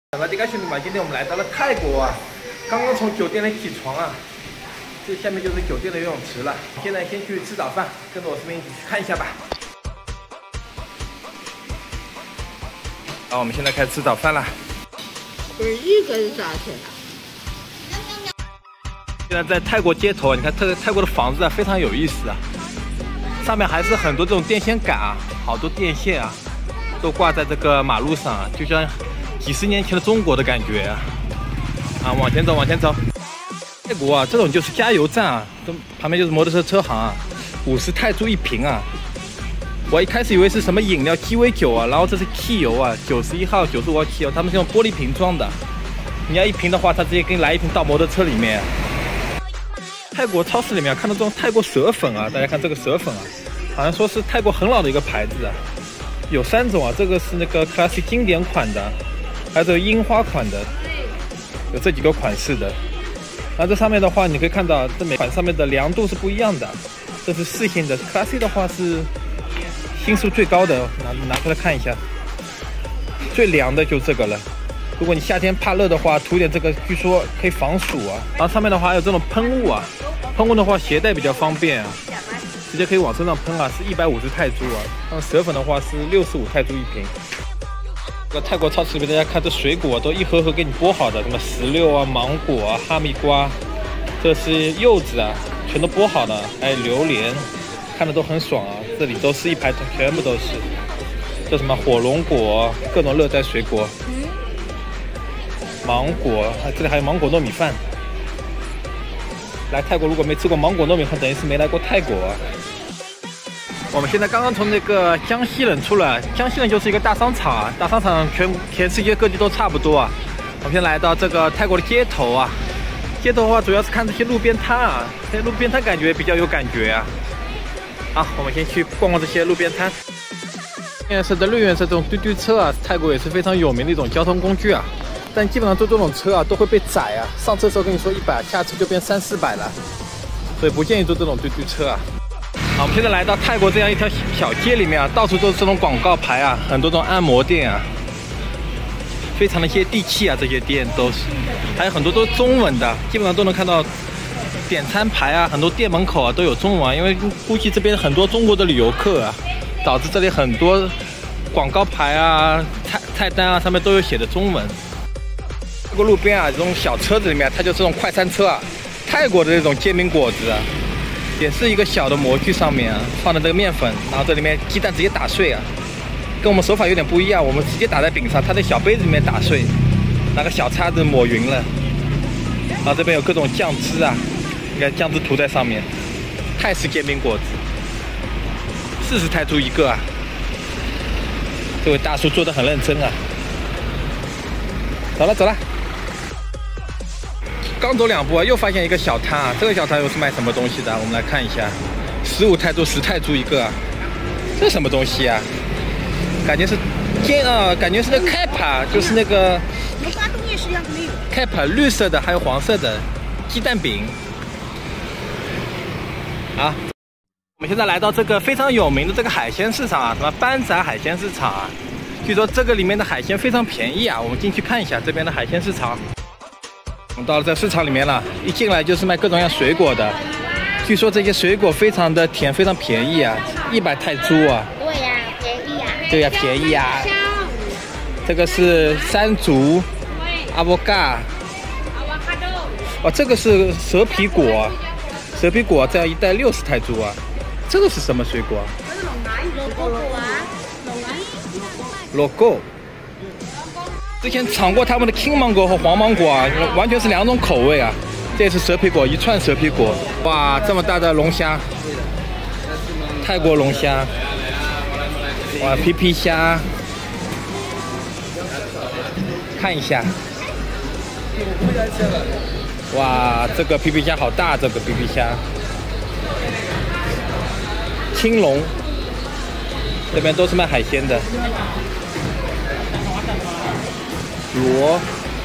大家兄弟们，今天我们来到了泰国啊，刚刚从酒店里起床啊，这下面就是酒店的游泳池了。现在先去吃早饭，跟着我视频一起去看一下吧。好，我们现在开始吃早饭了。 不是一个是多少钱啊？ 现在在泰国街头，你看泰国的房子啊，非常有意思啊，上面还是很多这种电线杆啊，好多电线啊，都挂在这个马路上啊，就像几十年前的中国的感觉啊！啊，往前走，往前走。泰国啊，这种就是加油站啊，旁边就是摩托车车行啊，50泰铢一瓶啊。我一开始以为是什么饮料鸡尾酒啊，然后这是汽油啊，91号、95号汽油，他们是用玻璃瓶装的。你要一瓶的话，他直接给你来一瓶到摩托车里面。泰国超市里面看到这种泰国蛇粉啊，大家看这个蛇粉啊，好像说是泰国很老的一个牌子啊，有3种啊，这个是那个 Classic 经典款的。还有这个樱花款的，有这几个款式的。然后这上面的话，你可以看到这每款上面的凉度是不一样的。这是4星的 ，Classic 的话是星数最高的，拿出来看一下。最凉的就这个了。如果你夏天怕热的话，涂点这个，据说可以防暑啊。然后上面的话还有这种喷雾啊，喷雾的话携带比较方便啊，直接可以往身上喷啊，是150泰铢啊。那蛇粉的话是65泰铢一瓶。这个泰国超市里面，大家看这水果都一盒盒给你剥好的，什么石榴啊、芒果啊、哈密瓜，这是柚子啊，全都剥好的，还有榴莲，看着都很爽啊。这里都是一排，全部都是。这什么火龙果，各种热带水果，芒果，这里还有芒果糯米饭。来泰国如果没吃过芒果糯米饭，等于是没来过泰国啊。我们现在刚刚从那个江西人出来，江西人就是一个大商场啊，大商场全世界各地都差不多啊。我们现在来到这个泰国的街头啊，街头的话主要是看这些路边摊啊，这些路边摊感觉比较有感觉啊。好，我们先去逛逛这些路边摊。绿颜色的这种嘟嘟车啊，泰国也是非常有名的一种交通工具啊。但基本上坐这种车啊都会被宰啊，上车的时候跟你说100，下车就变300-400了，所以不建议坐这种嘟嘟车啊。好，我们现在来到泰国这样一条小街里面啊，到处都是这种广告牌啊，很多这种按摩店啊，非常的接地气啊，这些店都是，还有很多都是中文的，基本上都能看到点餐牌啊，很多店门口啊都有中文啊，因为估计这边很多中国的旅游客啊，导致这里很多广告牌啊、菜单啊上面都有写的中文。这个路边啊，这种小车子里面，它就是这种快餐车啊，泰国的这种煎饼果子啊。也是一个小的模具，上面啊放的这个面粉，然后这里面鸡蛋直接打碎啊，跟我们手法有点不一样，我们直接打在饼上，它在小杯子里面打碎，拿个小叉子抹匀了。然后这边有各种酱汁啊，你看酱汁涂在上面，泰式煎饼果子，40泰铢一个啊。这位大叔做的很认真啊。走了走了。刚走2步啊，又发现一个小摊啊。这个小摊又是卖什么东西的？我们来看一下，15泰铢、10泰铢一个啊。这什么东西啊？感觉是感觉是那个 Kepa， 就是那个。 我瓜东夜市样子没有。 Kepa 绿色的还有黄色的鸡蛋饼。啊，我们现在来到这个非常有名的这个海鲜市场啊，什么班仔海鲜市场啊。据说这个里面的海鲜非常便宜啊，我们进去看一下这边的海鲜市场。我们到了这市场里面了，一进来就是卖各种各样水果的。据说这些水果非常的甜，非常便宜啊，100泰铢啊。 对呀，便宜呀。 对呀，便宜啊。这个是山竹，阿波嘎。哦，这个是蛇皮果，蛇皮果这样一袋60泰铢啊。这个是什么水果？logo。之前尝过他们的青芒果和黄芒果啊，完全是2种口味啊。这是蛇皮果，一串蛇皮果，哇，这么大的龙虾，泰国龙虾，哇，皮皮虾，看一下，哇，这个皮皮虾好大，这个皮皮虾，青龙，这边都是卖海鲜的。螺、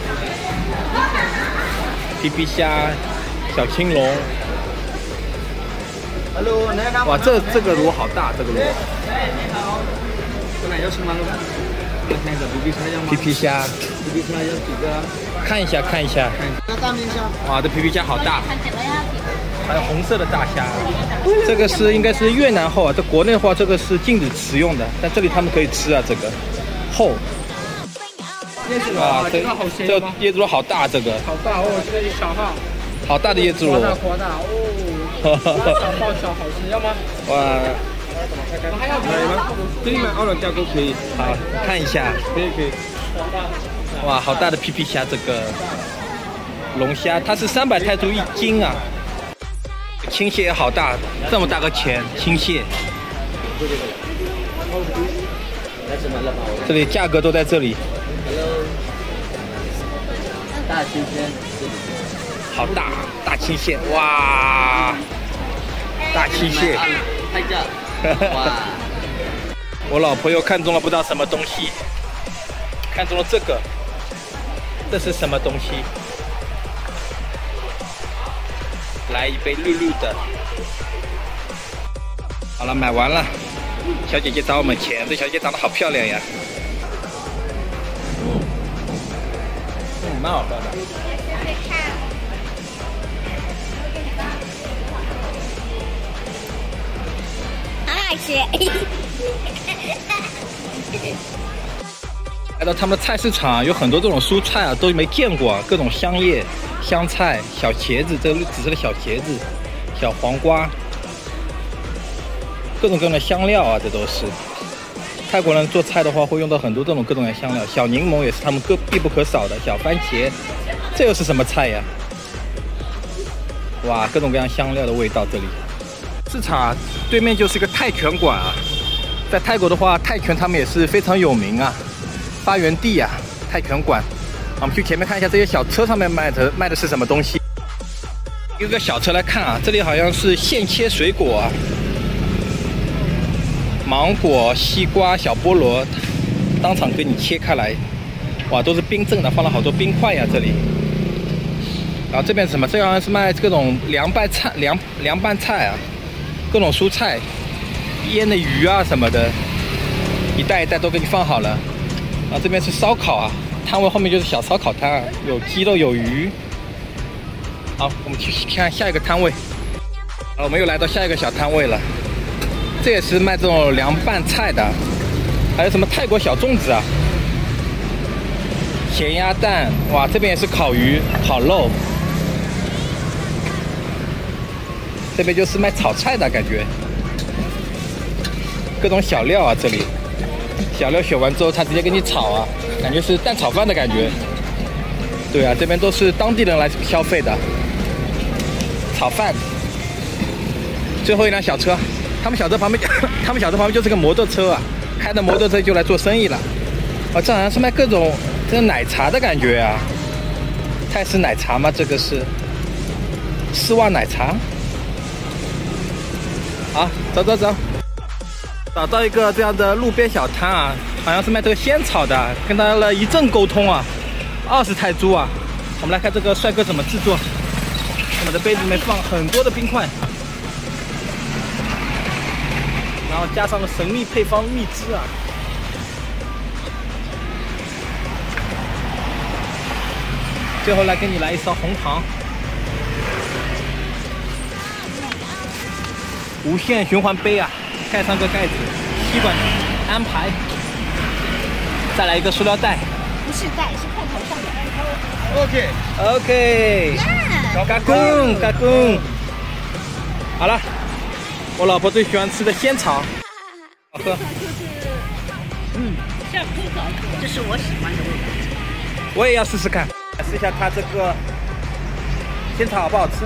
皮皮虾、小青龙，哇，这个螺好大，这个螺。 来看一下皮皮虾样吗？ 皮皮虾， 皮皮虾有几个？ 看一下看一下。 那大面虾。 哇，这皮皮虾好大，还有红色的大虾。这个是应该是越南后啊，在国内的话这个是禁止食用的，但这里他们可以吃啊。这个后。啊，这椰子螺好大，这个。 好大哦，这个小号。 好大的椰子螺。 夸大哦。小爆小好吃，要吗？ 哇。 还要买吗？这里买2两价购可以。 好，看一下。 可以。 哇，好大的皮皮虾，这个龙虾，它是300泰铢1斤啊。青蟹也好大，这么大个钱，青蟹。这里价格都在这里。 大青蟹， 好大，大青蟹，哇，大青蟹。 拍照。哇！ 我老婆又看中了不知道什么东西，看中了这个，这是什么东西？来一杯绿绿的。好了，买完了。小姐姐找我们钱，这小姐姐长得好漂亮呀。蛮好喝的。来到他们的菜市场，有很多这种蔬菜啊，都没见过，各种香叶、香菜、小茄子，这个紫色的小茄子、小黄瓜，各种各样的香料啊，这都是。泰国人做菜的话，会用到很多这种各种的香料，小柠檬也是他们必不可少的，小番茄，这又是什么菜呀？哇，各种各样香料的味道，这里。市场对面就是一个泰拳馆啊，在泰国的话，泰拳他们也是非常有名啊，发源地啊，泰拳馆。我们去前面看一下这些小车上面卖的是什么东西。用个小车来看啊，这里好像是现切水果啊，芒果、西瓜、小菠萝，当场给你切开来。哇，都是冰镇的，放了好多冰块呀，这里。然后这边是什么？这好像是卖各种凉拌菜啊。各种蔬菜、腌的鱼啊什么的，一袋一袋都给你放好了。啊，这边是烧烤啊，摊位后面就是小烧烤摊啊，有鸡肉有鱼。好，我们去看下一个摊位。我们又来到下一个小摊位了，这也是卖这种凉拌菜的，还有什么泰国小粽子啊，咸鸭蛋，哇，这边也是烤鱼、烤肉。这边就是卖炒菜的感觉，各种小料啊，这里小料选完之后，他直接给你炒啊，感觉是蛋炒饭的感觉。对啊，这边都是当地人来消费的，炒饭。最后一辆小车，他们小车旁边就是个摩托车啊，开着摩托车就来做生意了。啊，这好像是卖各种这个奶茶的感觉啊，泰式奶茶吗？这个是丝袜奶茶。好，走，找到一个这样的路边小摊啊，好像是卖这个仙草的，跟他了一阵沟通啊，20泰铢啊。我们来看这个帅哥怎么制作，我们的杯子里面放很多的冰块，然后加上了神秘配方蜜汁啊。最后来给你来一勺红糖。无限循环杯啊，盖上个盖子，吸管安排，再来一个塑料袋， 不是袋，是块头上的。 OK， 嘎公，好了，我老婆最喜欢吃的仙草，好喝。 这是我喜欢的味道。 我也要试试看，试一下它这个仙草好不好吃。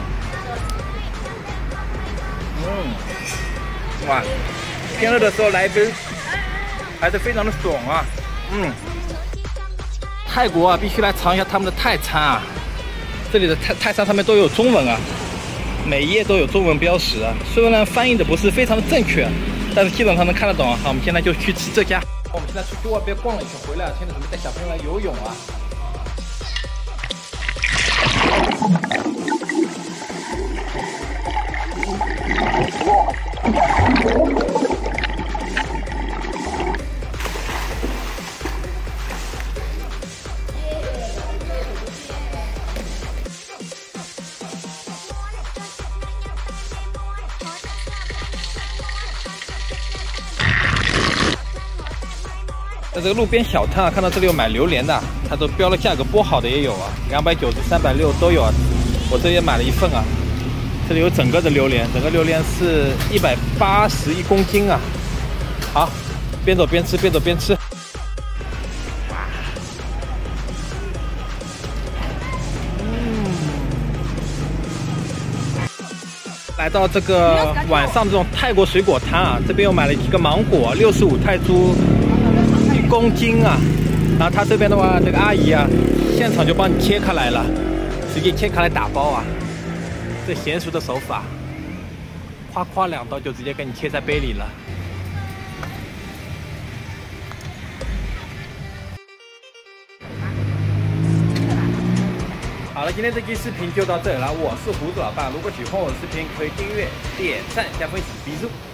哇，天热的时候来一杯，还是非常的爽啊。泰国啊，必须来尝一下他们的泰餐啊。这里的泰餐上面都有中文啊，每一页都有中文标识啊。虽然翻译的不是非常的正确，但是基本上能看得懂啊。好，我们现在就去吃这家。我们现在出去外边逛了一圈回来，现在准备带小朋友来游泳啊。 在这个路边小摊啊，看到这里有买榴莲的，它都标了价格，剥好的也有啊，290、360都有啊。我这里也买了一份啊，这里有整个的榴莲，整个榴莲是181公斤啊。好，边走边吃，边走边吃。来到这个晚上这种泰国水果摊啊，这边又买了几个芒果，65泰铢1公斤啊。然后他这边的话，这个阿姨啊，现场就帮你切开来了，直接切开来打包啊。这娴熟的手法，夸夸2刀就直接给你切在杯里了。好了，今天这期视频就到这里了，我是胡子老爸。如果喜欢我的视频，可以订阅、点赞、加分享，比如。